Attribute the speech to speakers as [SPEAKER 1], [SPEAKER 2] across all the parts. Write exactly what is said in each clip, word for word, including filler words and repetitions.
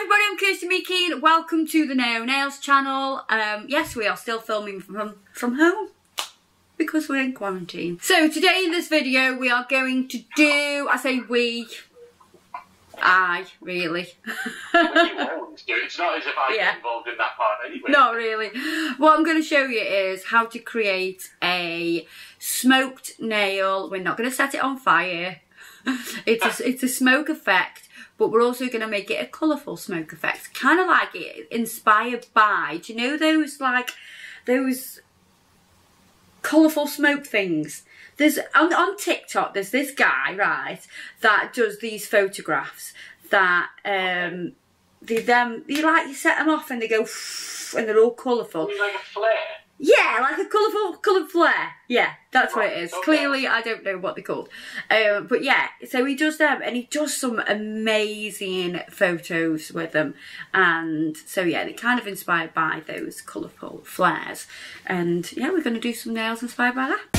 [SPEAKER 1] everybody, I'm Kirsty Meakin. Welcome to the No Nails channel. Um, yes, we are still filming from, from home because we're in quarantine. So today in this video we are going to do, I say we, I, really.
[SPEAKER 2] Well, you always do. It's not as if I
[SPEAKER 1] Yeah.
[SPEAKER 2] get involved in that part anyway.
[SPEAKER 1] Not really. What I'm going to show you is how to create a smoked nail. We're not going to set it on fire. It's a, it's a smoke effect, but we're also going to make it a colourful smoke effect. Kind of like it inspired by, do you know those like, those colourful smoke things? There's, on, on TikTok, there's this guy, right, that does these photographs that, um, they then, you like, you set them off and they go, and they're all colourful.
[SPEAKER 2] You mean like a flare?
[SPEAKER 1] Yeah, like a colourful, coloured flare. Yeah, that's
[SPEAKER 2] Right,
[SPEAKER 1] what it is.
[SPEAKER 2] okay.
[SPEAKER 1] Clearly, I don't know what they're called. Um, but yeah, so he does them, and he does some amazing photos with them. And so yeah, they're kind of inspired by those colourful flares. And yeah, we're going to do some nails inspired by that.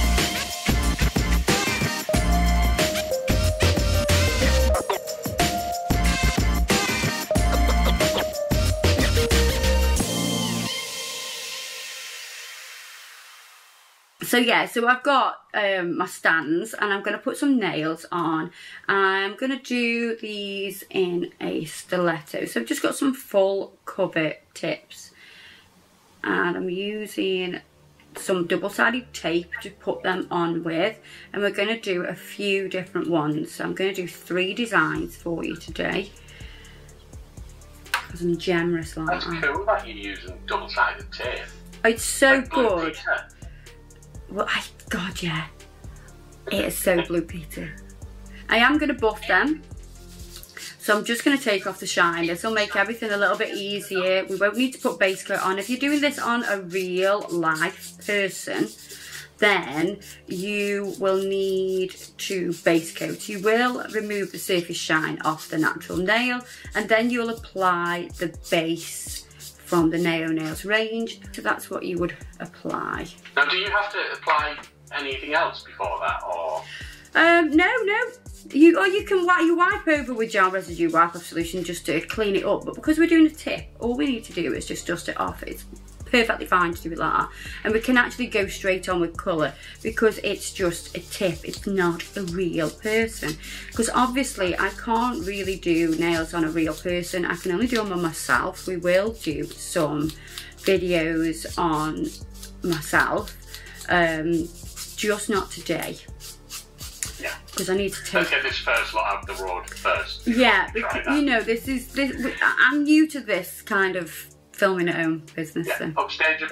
[SPEAKER 1] So yeah, so I've got um, my stands and I'm going to put some nails on. I'm going to do these in a stiletto. So I've just got some full cover tips. And I'm using some double-sided tape to put them on with. And we're going to do a few different ones. So I'm going to do three designs for you today. Because I'm generous like
[SPEAKER 2] That's
[SPEAKER 1] that.
[SPEAKER 2] cool that you're using double-sided tape.
[SPEAKER 1] It's so
[SPEAKER 2] Like Blue
[SPEAKER 1] good.
[SPEAKER 2] Peter.
[SPEAKER 1] Well, I, God, yeah. It is so Blue Peter. I am going to buff them. So I'm just going to take off the shine. This will make everything a little bit easier. We won't need to put base coat on. If you're doing this on a real life person, then you will need to base coat. You will remove the surface shine off the natural nail, and then you'll apply the base from the No Nails range. So that's what you would apply.
[SPEAKER 2] Now, do you have to apply anything else before that, or?
[SPEAKER 1] Um, no, no. You or you can wipe, you wipe over with gel residue wipe off solution just to clean it up. But because we're doing a tip, all we need to do is just dust it off. It's perfectly fine to do it like that, and we can actually go straight on with colour because it's just a tip. It's not a real person, because obviously I can't really do nails on a real person. I can only do them on myself. We will do some videos on myself, um, just not today.
[SPEAKER 2] Yeah.
[SPEAKER 1] Because I need to take.
[SPEAKER 2] Let's get this first lot out the road first.
[SPEAKER 1] Yeah, because, you know, this is this. I'm new to this kind of filming at home business.
[SPEAKER 2] Yeah,
[SPEAKER 1] So.
[SPEAKER 2] upstage a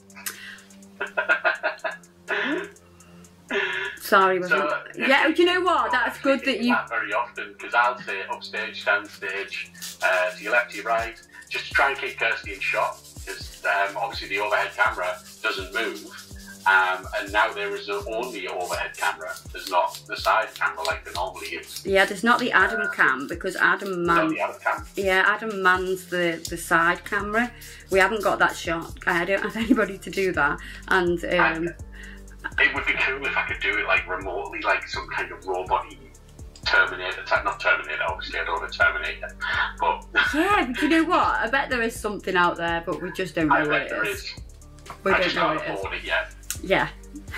[SPEAKER 2] bit.
[SPEAKER 1] Sorry, wasn't
[SPEAKER 2] So,
[SPEAKER 1] it? Yeah, do you know what? That's good that you.
[SPEAKER 2] That very often, because I'll say upstage, downstage, uh, to your left, to your right, just to try and keep Kirsty in shot, because um, obviously the overhead camera doesn't move. Um, and now there is a, only overhead camera. There's not the side camera like there normally is.
[SPEAKER 1] Yeah, there's not the Adam cam because Adam man.
[SPEAKER 2] Not the other camera.
[SPEAKER 1] Yeah, Adam mans the the side camera. We haven't got that shot. I don't have anybody to do that, and um,
[SPEAKER 2] And it would be cool if I could do it like remotely, like some kind of robot-y Terminator type. Not Terminator, obviously. I don't want a Terminator, but
[SPEAKER 1] yeah. But you know what? I bet there is something out there, but we just don't know
[SPEAKER 2] I
[SPEAKER 1] what
[SPEAKER 2] bet
[SPEAKER 1] it
[SPEAKER 2] there
[SPEAKER 1] is.
[SPEAKER 2] is.
[SPEAKER 1] We
[SPEAKER 2] I
[SPEAKER 1] don't
[SPEAKER 2] just
[SPEAKER 1] know
[SPEAKER 2] can't
[SPEAKER 1] what it is.
[SPEAKER 2] afford it yet.
[SPEAKER 1] Yeah.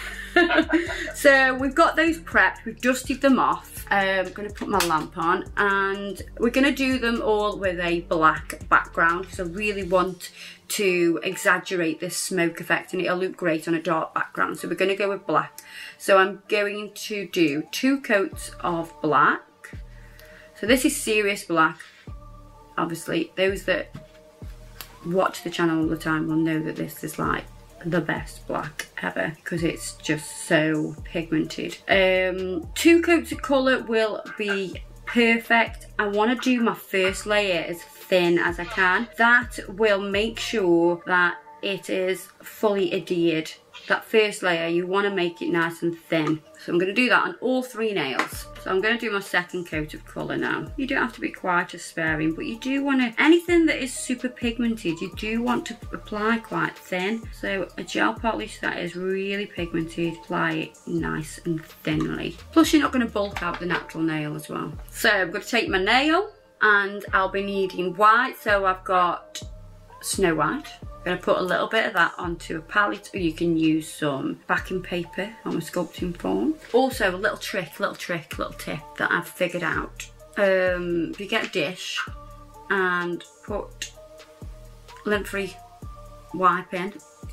[SPEAKER 1] So we've got those prepped, we've dusted them off. Um, I'm going to put my lamp on and we're going to do them all with a black background because I really want to exaggerate this smoke effect and it'll look great on a dark background. So we're going to go with black. So I'm going to do two coats of black. So this is serious black. Obviously, those that watch the channel all the time will know that this is like the best black ever because it's just so pigmented. Um, two coats of colour will be perfect. I want to do my first layer as thin as I can. That will make sure that it is fully adhered. That first layer, you want to make it nice and thin. So I'm going to do that on all three nails. So I'm going to do my second coat of colour now. You don't have to be quite as sparing, but you do want to, anything that is super pigmented, you do want to apply quite thin. So a gel polish that is really pigmented, apply it nice and thinly. Plus you're not going to bulk out the natural nail as well. So I'm going to take my nail and I'll be needing white. So I've got Snow White. I'm going to put a little bit of that onto a palette, or you can use some backing paper on a sculpting form. Also, a little trick, little trick, little tip that I've figured out. Um, if you get a dish and put lint-free wipe in,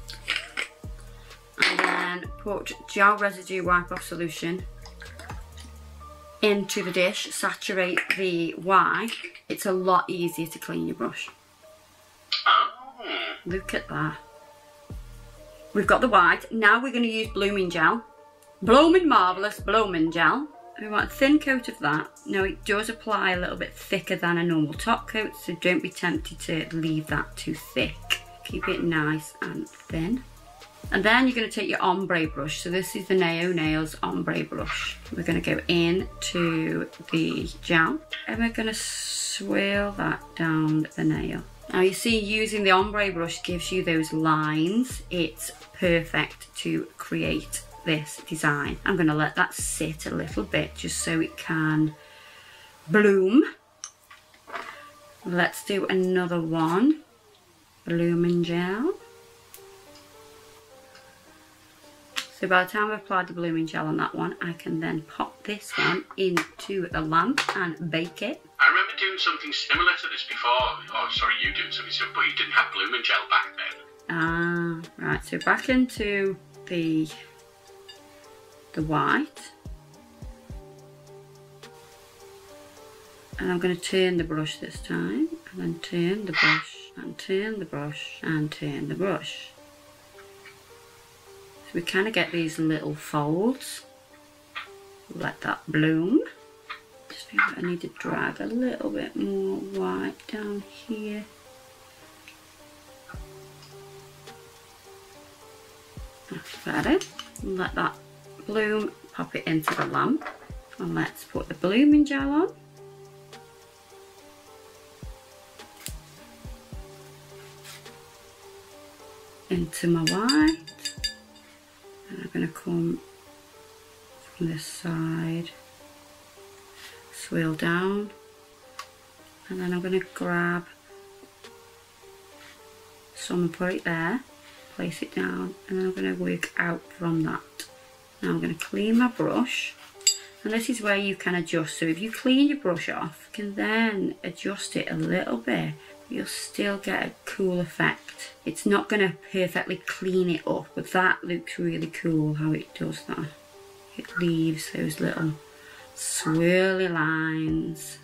[SPEAKER 1] and then put gel residue wipe off solution into the dish, saturate the wipe, it's a lot easier to clean your brush. Look at that. We've got the white. Now we're going to use blooming gel. Blooming Marvellous blooming gel. We want a thin coat of that. Now it does apply a little bit thicker than a normal top coat, so don't be tempted to leave that too thick. Keep it nice and thin. And then you're going to take your ombre brush. So this is the Nao Nails ombre brush. We're going to go into the gel and we're going to swirl that down the nail. Now you see, using the ombre brush gives you those lines. It's perfect to create this design. I'm going to let that sit a little bit just so it can bloom. Let's do another one. Blooming gel. So by the time I've applied the blooming gel on that one, I can then pop this one into the lamp and bake it.
[SPEAKER 2] I remember doing something similar to this before. Oh, sorry, you doing something similar, but you didn't have blooming gel back then.
[SPEAKER 1] Ah, right. So back into the the white, and I'm going to turn the brush this time, and then turn the brush, and turn the brush, and turn the brush. So we kind of get these little folds. Let that bloom. Just feel like I need to drag a little bit more white down here. That's better. Let that bloom, pop it into the lamp, and let's put the blooming gel on. Into my white, and I'm going to come from this side, swirl down, and then I'm going to grab some and put it there, place it down, and then I'm going to work out from that. Now I'm going to clean my brush, and this is where you can adjust. So if you clean your brush off, you can then adjust it a little bit. You'll still get a cool effect. It's not going to perfectly clean it up, but that looks really cool how it does that. It leaves those little swirly lines.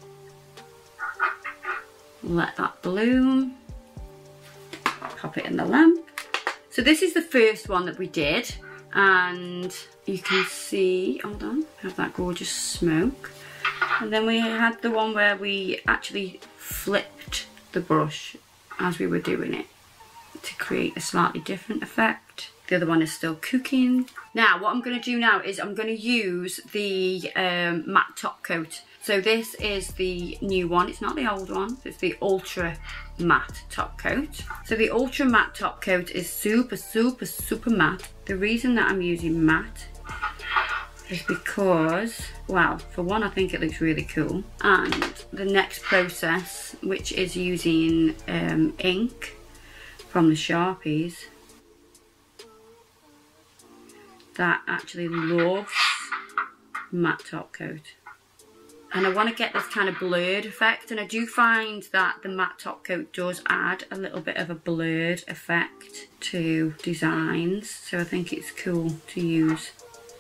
[SPEAKER 1] Let that bloom. Pop it in the lamp. So this is the first one that we did, and you can see, hold on, have that gorgeous smoke. And then we had the one where we actually flipped the brush as we were doing it to create a slightly different effect. The other one is still cooking. Now what I'm going to do now is I'm going to use the um, matte top coat. So this is the new one, it's not the old one, it's the ultra matte top coat. So the ultra matte top coat is super super super matte. The reason that I'm using matte is because, well, for one, I think it looks really cool, and the next process, which is using um, ink from the Sharpies, that actually loves matte top coat. And I want to get this kind of blurred effect, and I do find that the matte top coat does add a little bit of a blurred effect to designs, so I think it's cool to use.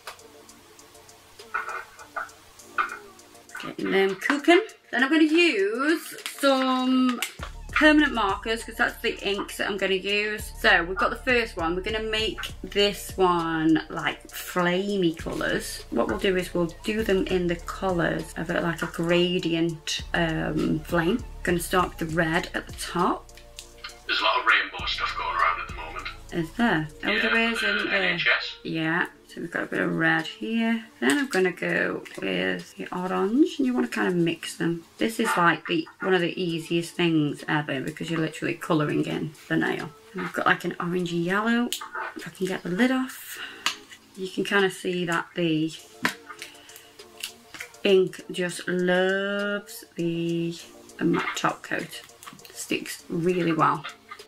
[SPEAKER 1] Getting them cooking. Then I'm going to use some permanent markers, because that's the inks that I'm going to use. So we've got the first one. We're going to make this one like flamey colours. What we'll do is we'll do them in the colours of it, like a gradient um, flame. Going to start with the red at the top.
[SPEAKER 2] There's a lot of rainbow stuff going around at the moment.
[SPEAKER 1] Is there? Oh,
[SPEAKER 2] yeah,
[SPEAKER 1] there is, isn't there?
[SPEAKER 2] N H S.
[SPEAKER 1] Yeah. So we've got a bit of red here. Then I'm going to go with the orange, and you want to kind of mix them. This is like the one of the easiest things ever, because you're literally colouring in the nail. And I've got like an orangey yellow. If I can get the lid off, you can kind of see that the ink just loves the a matte top coat. It sticks really well.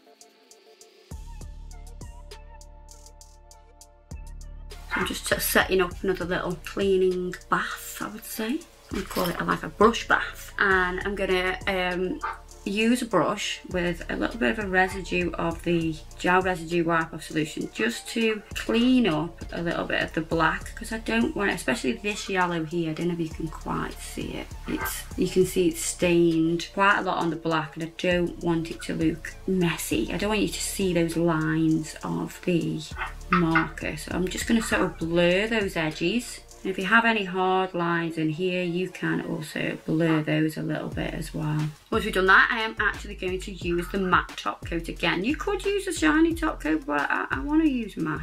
[SPEAKER 1] So I'm just setting up another little cleaning bath, I would say. We call it like a brush bath. And I'm gonna um, use a brush with a little bit of a residue of the gel residue wipe off solution just to clean up a little bit of the black, because I don't want it, especially this yellow here, I don't know if you can quite see it. It's, you can see it's stained quite a lot on the black, and I don't want it to look messy. I don't want you to see those lines of the marker. So I'm just going to sort of blur those edges. And if you have any hard lines in here, you can also blur those a little bit as well. Once we've done that, I am actually going to use the matte top coat again. You could use a shiny top coat, but I, I want to use matte.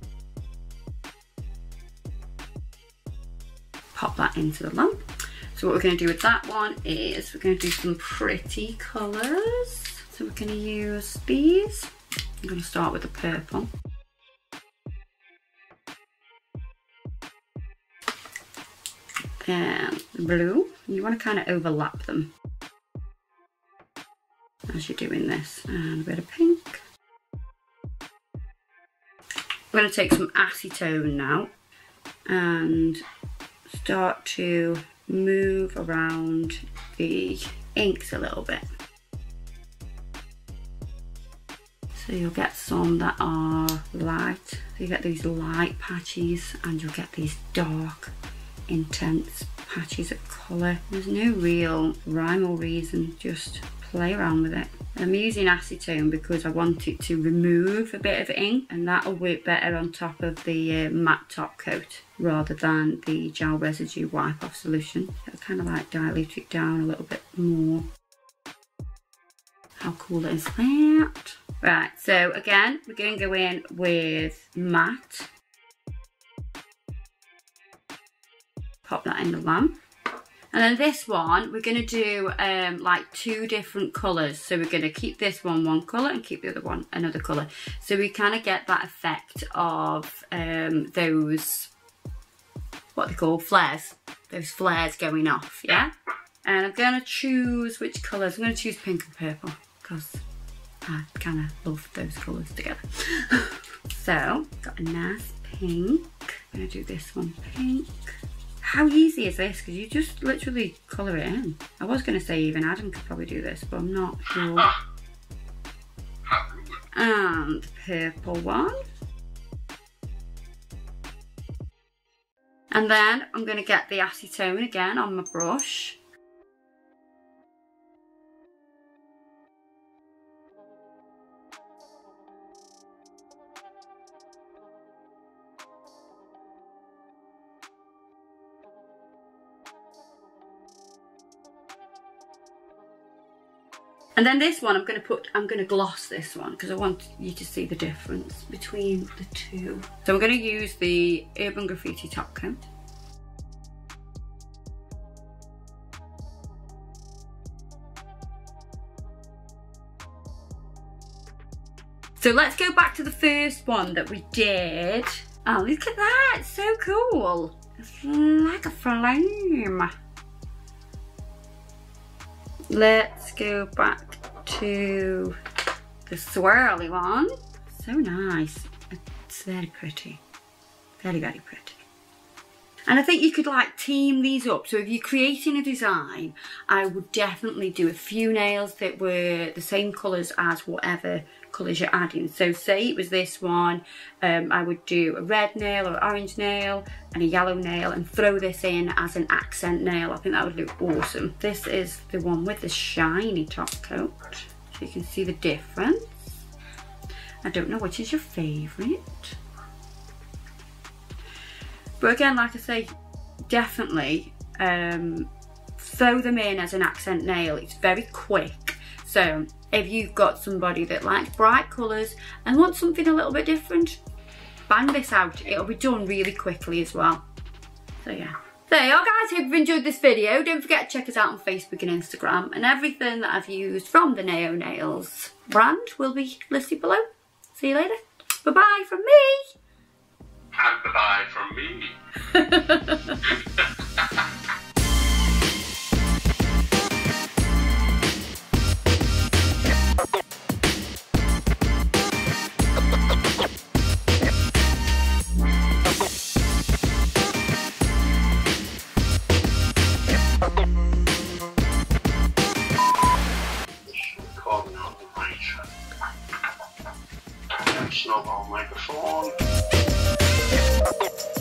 [SPEAKER 1] Pop that into the lamp. So what we're going to do with that one is we're going to do some pretty colours. So we're going to use these. I'm going to start with the purple. And the blue. You want to kind of overlap them as you're doing this. And a bit of pink. I'm going to take some acetone now and start to move around the inks a little bit. So you'll get some that are light. So you get these light patches and you'll get these dark, intense patches of colour. There's no real rhyme or reason, just play around with it. I'm using acetone because I want it to remove a bit of ink, and that'll work better on top of the uh, matte top coat rather than the gel residue wipe off solution. It'll kind of like dilute it down a little bit more. How cool is that? Right, so again, we're going to go in with matte. Pop that in the lamp. And then this one, we're going to do um, like two different colours. So we're going to keep this one one colour and keep the other one another colour. So we kind of get that effect of um, those, what they call flares. Those flares going off, yeah? And I'm going to choose which colours. I'm going to choose pink and purple because I kind of love those colours together. So, got a nice pink. I'm going to do this one pink. How easy is this? Because you just literally colour it in. I was going to say even Adam could probably do this, but I'm not sure. And the purple one. And then I'm going to get the acetone again on my brush. And then this one, I'm going to put, I'm going to gloss this one because I want you to see the difference between the two. So I'm going to use the Urban Graffiti top coat. So let's go back to the first one that we did. Oh, look at that, it's so cool. It's like a flame. Let's go back to the swirly one. So nice. It's very pretty. Very, very pretty. And I think you could like team these up. So if you're creating a design, I would definitely do a few nails that were the same colours as whatever colours you're adding. So say it was this one, um, I would do a red nail or orange nail and a yellow nail and throw this in as an accent nail. I think that would look awesome. This is the one with the shiny top coat. So you can see the difference. I don't know which is your favourite. But again, like I say, definitely um, throw them in as an accent nail. It's very quick. So if you've got somebody that likes bright colours and wants something a little bit different, bang this out. It'll be done really quickly as well. So yeah. There you are guys, hope you've enjoyed this video. Don't forget to check us out on Facebook and Instagram, and everything that I've used from the Neo Nails brand will be listed below. See you later. Bye bye from me.
[SPEAKER 2] And bye from me. snowball microphone.